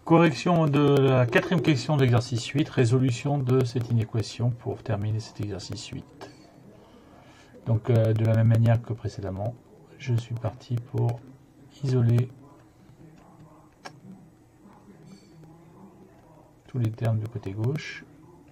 Correction de la quatrième question de l'exercice 8, résolution de cette inéquation pour terminer cet exercice 8. Donc de la même manière que précédemment, je suis parti pour isoler tous les termes du côté gauche.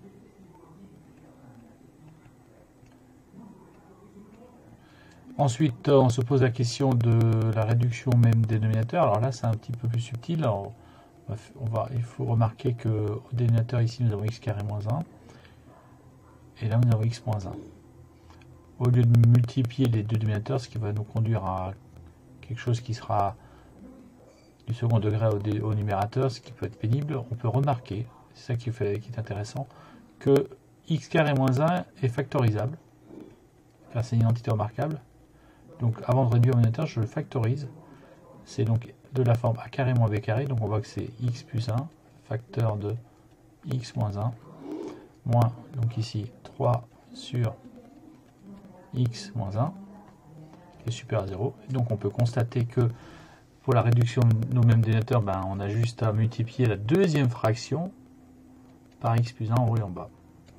Ensuite, on se pose la question de la réduction même dénominateur. Alors là, c'est un petit peu plus subtil. Alors, il faut remarquer qu'au dénominateur, ici, nous avons x carré moins 1. Et là, nous avons x moins 1. Au lieu de multiplier les deux dénominateurs, ce qui va nous conduire à quelque chose qui sera du second degré au numérateur, ce qui peut être pénible, on peut remarquer, c'est ça qui est intéressant, que x carré moins 1 est factorisable, car c'est une identité remarquable. Donc avant de réduire au dénominateur, je le factorise. C'est donc de la forme a carré moins b carré, donc on voit que c'est x plus 1, facteur de x moins 1, moins, donc ici, 3 sur x moins 1, qui est supérieur à 0. Et donc on peut constater que pour la réduction de nos mêmes dénominateurs, on a juste à multiplier la deuxième fraction par x plus 1 en haut et en bas.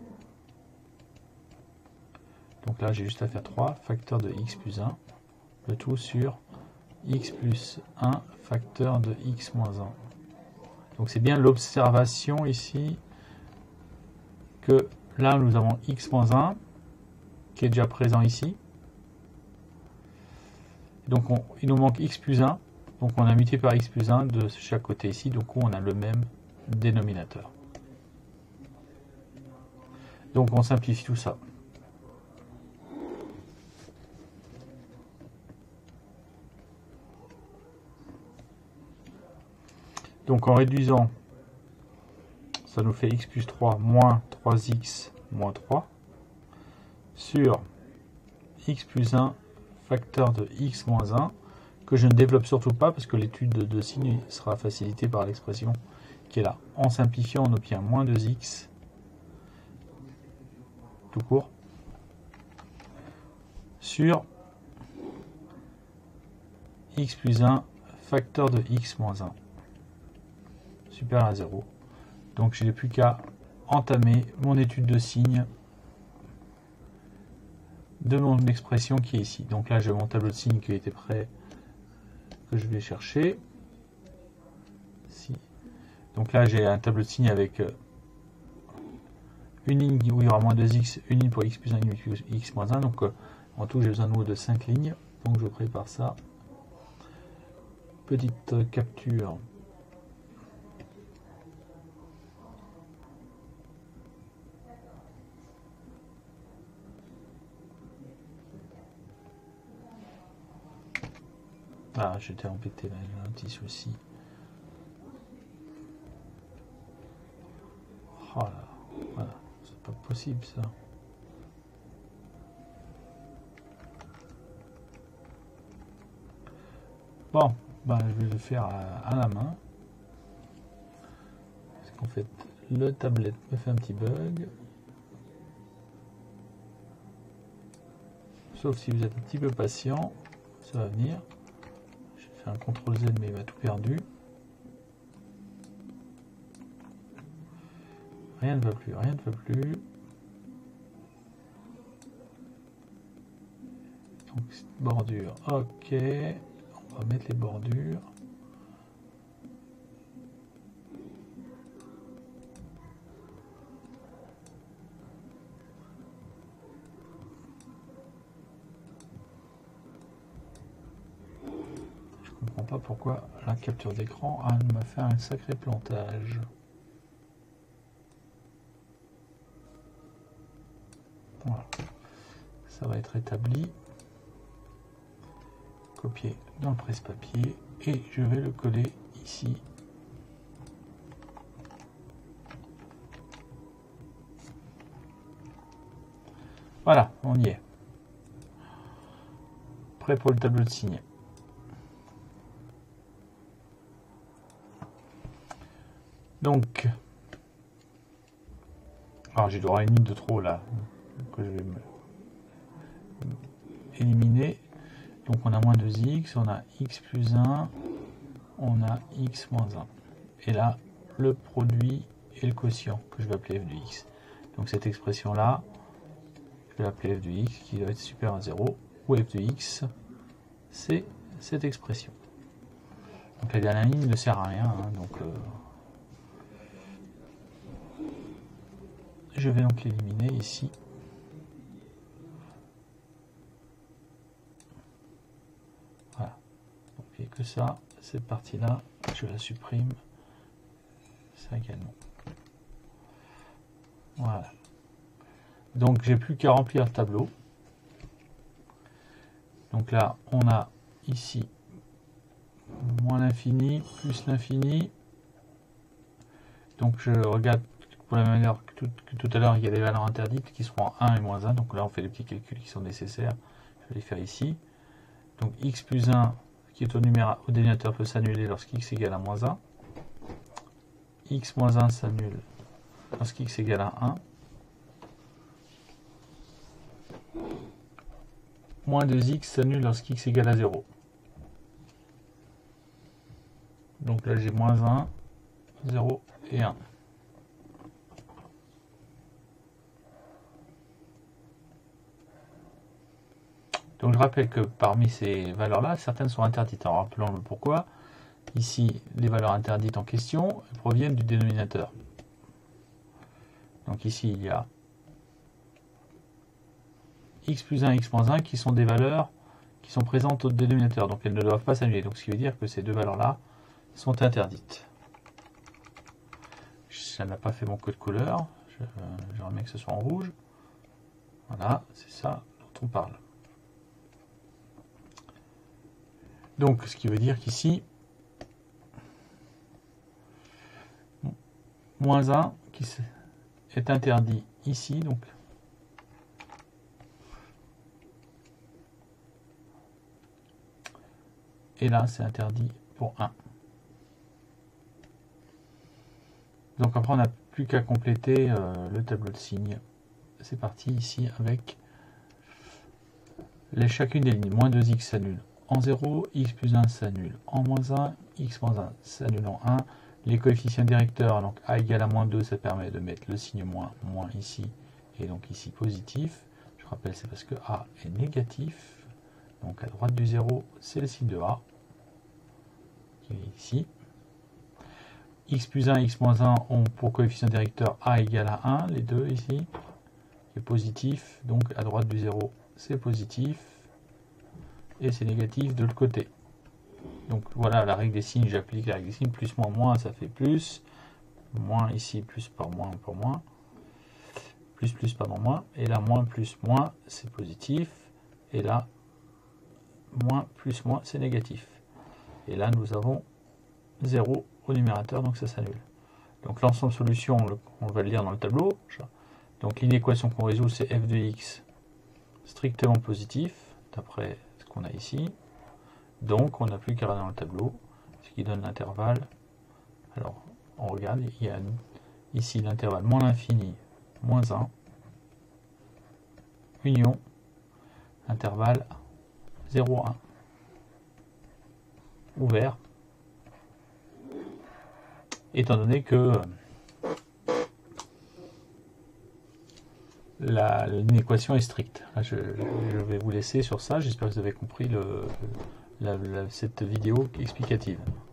Donc là, j'ai juste à faire 3, facteur de x plus 1, le tout sur x plus 1, facteur de x moins 1. Donc c'est bien l'observation ici que là, nous avons x moins 1, qui est déjà présent ici. Donc il nous manque x plus 1, donc on a multiplié par x plus 1 de chaque côté ici, donc on a le même dénominateur. Donc on simplifie tout ça. Donc en réduisant, ça nous fait x plus 3 moins 3x moins 3 sur x plus 1 facteur de x moins 1, que je ne développe surtout pas parce que l'étude de signe sera facilitée par l'expression qui est là. En simplifiant, on obtient moins 2x tout court sur x plus 1 facteur de x moins 1 supérieur à 0. Donc je n'ai plus qu'à entamer mon étude de signe de mon expression qui est ici. Donc là j'ai mon tableau de signes qui était prêt, que je vais chercher. Ici. Donc là j'ai un tableau de signes avec une ligne où il y aura moins 2x, une ligne pour x plus 1, une ligne pour x moins 1. Donc en tout j'ai besoin de 5 lignes. Donc je prépare ça. Petite capture. Ah, j'étais embêté là, j'ai un petit souci. Oh là, voilà, c'est pas possible ça. Bon, je vais le faire à la main. Parce qu'en fait, le tablette me fait un petit bug. Sauf si vous êtes un petit peu patient, ça va venir. Un CTRL Z mais il va tout perdu. Rien ne va plus, rien ne va plus. Donc bordure, ok. On va mettre les bordures. Pas pourquoi la capture d'écran m'a fait un sacré plantage. Voilà. Ça va être établi. Copier dans le presse-papier et je vais le coller ici. Voilà, on y est. Prêt pour le tableau de signe. Donc, alors j'ai droit à une ligne de trop là, que je vais éliminer. Donc on a moins 2x, on a x plus 1, on a x moins 1. Et là, le produit et le quotient, que je vais appeler f de x. Donc cette expression-là, je vais l'appeler f de x, qui doit être supérieur à 0, où f de x, c'est cette expression. Donc la dernière ligne ne sert à rien, hein, donc je vais donc l'éliminer ici. Voilà. Donc il n'y a que ça, cette partie-là, je la supprime. Ça également. Voilà. Donc j'ai plus qu'à remplir le tableau. Donc là, on a ici moins l'infini, plus l'infini. Donc je regarde pour la même manière que tout à l'heure, il y a des valeurs interdites qui seront 1 et moins 1. Donc là, on fait les petits calculs qui sont nécessaires. Je vais les faire ici. Donc x plus 1 qui est au dénominateur peut s'annuler lorsqu'x égale à moins 1. X moins 1 s'annule lorsqu'x égale à 1. Moins 2x s'annule lorsqu'x égale à 0. Donc là j'ai moins 1, 0 et 1. Donc je rappelle que parmi ces valeurs-là, certaines sont interdites. Alors rappelons-le pourquoi. Ici, les valeurs interdites en question proviennent du dénominateur. Donc ici, il y a x plus 1 et x moins 1 qui sont des valeurs qui sont présentes au dénominateur. Donc elles ne doivent pas s'annuler. Donc ce qui veut dire que ces deux valeurs-là sont interdites. Ça n'a pas fait mon code couleur. J'aimerais bien que ce soit en rouge. Voilà, c'est ça dont on parle. Donc ce qui veut dire qu'ici, moins 1 qui est interdit ici. Donc et là, c'est interdit pour 1. Donc après, on n'a plus qu'à compléter le tableau de signes. C'est parti ici avec chacune des lignes. Moins 2x s'annule en 0, x plus 1 s'annule en moins 1, x moins 1 s'annule en 1. Les coefficients directeurs, donc a égale à moins 2, ça permet de mettre le signe moins ici, et donc ici positif. Je rappelle, c'est parce que a est négatif. Donc à droite du 0, c'est le signe de a, qui est ici. X plus 1 x moins 1 ont pour coefficient directeur a égale à 1, les deux ici, qui est positif. Donc à droite du 0, c'est positif, et c'est négatif de l'autre côté. Donc voilà la règle des signes, j'applique la règle des signes, plus moins, ça fait plus. Moins ici, plus par moins, plus pardon, moins. Et là, moins plus moins, c'est positif. Et là, moins plus moins, c'est négatif. Et là, nous avons 0 au numérateur, donc ça s'annule. Donc l'ensemble solution, on va le lire dans le tableau. Donc l'inéquation qu'on résout, c'est f de x strictement positif, d'après ce qu'on a ici. Donc on n'a plus qu'à regarder dans le tableau, ce qui donne l'intervalle. Alors on regarde, il y a ici l'intervalle moins l'infini, moins 1, union, intervalle 0, 1, ouvert, étant donné que l'inéquation est stricte. Là, je vais vous laisser sur ça, j'espère que vous avez compris cette vidéo explicative.